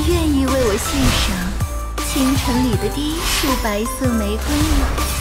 愿意为我献上清晨里的第一束白色玫瑰吗？